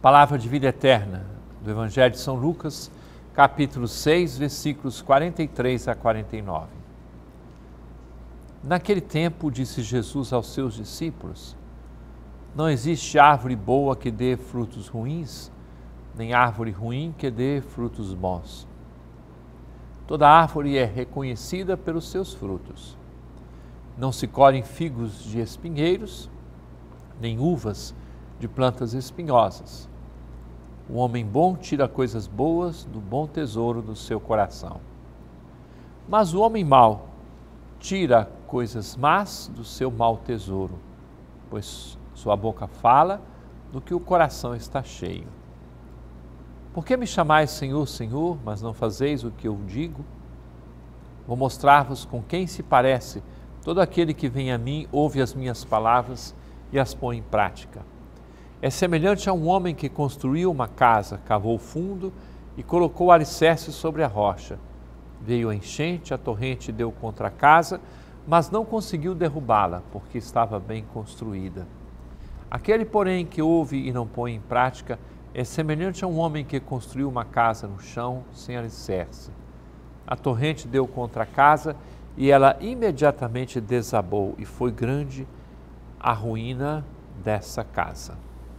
Palavra de vida eterna do Evangelho de São Lucas, capítulo 6, versículos 43 a 49. Naquele tempo, disse Jesus aos seus discípulos: não existe árvore boa que dê frutos ruins, nem árvore ruim que dê frutos bons. Toda árvore é reconhecida pelos seus frutos. Não se colhem figos de espinheiros, nem uvas de plantas espinhosas. O homem bom tira coisas boas do bom tesouro do seu coração. Mas o homem mau tira coisas más do seu mau tesouro, pois sua boca fala do que o coração está cheio. Por que me chamais Senhor, Senhor, mas não fazeis o que eu digo? Vou mostrar-vos com quem se parece todo aquele que vem a mim, ouve as minhas palavras e as põe em prática. É semelhante a um homem que construiu uma casa, cavou fundo e colocou alicerce sobre a rocha. Veio a enchente, a torrente deu contra a casa, mas não conseguiu derrubá-la, porque estava bem construída. Aquele, porém, que ouve e não põe em prática, é semelhante a um homem que construiu uma casa no chão, sem alicerce. A torrente deu contra a casa e ela imediatamente desabou, e foi grande a ruína dessa casa.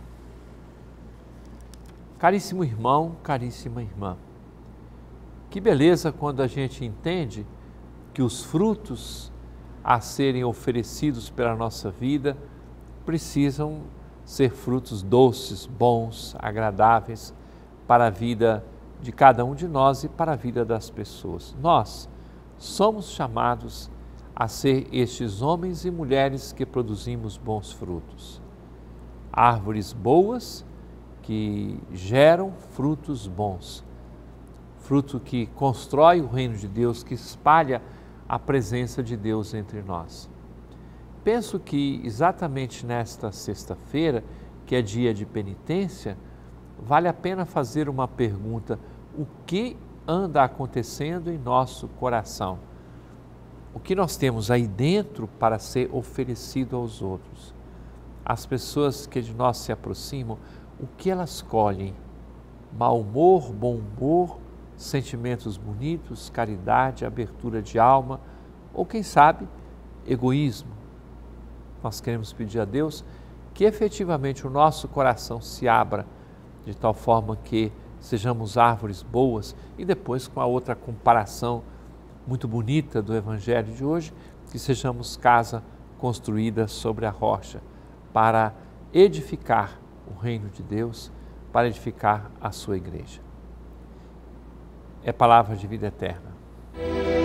Caríssimo irmão, caríssima irmã, que beleza quando a gente entende que os frutos a serem oferecidos pela nossa vida precisam ser frutos doces, bons, agradáveis para a vida de cada um de nós e para a vida das pessoas. Nós somos chamados a ser estes homens e mulheres que produzimos bons frutos. Árvores boas que geram frutos bons. Fruto que constrói o reino de Deus, que espalha a presença de Deus entre nós. Penso que exatamente nesta sexta-feira, que é dia de penitência, vale a pena fazer uma pergunta: o que anda acontecendo em nosso coração? O que nós temos aí dentro para ser oferecido aos outros? As pessoas que de nós se aproximam, o que elas colhem? Mau humor, bom humor, sentimentos bonitos, caridade, abertura de alma, ou quem sabe, egoísmo. Nós queremos pedir a Deus que efetivamente o nosso coração se abra de tal forma que sejamos árvores boas, e depois, com a outra comparação muito bonita do Evangelho de hoje, que sejamos casa construída sobre a rocha para edificar o reino de Deus, para edificar a sua igreja. É palavra de vida eterna.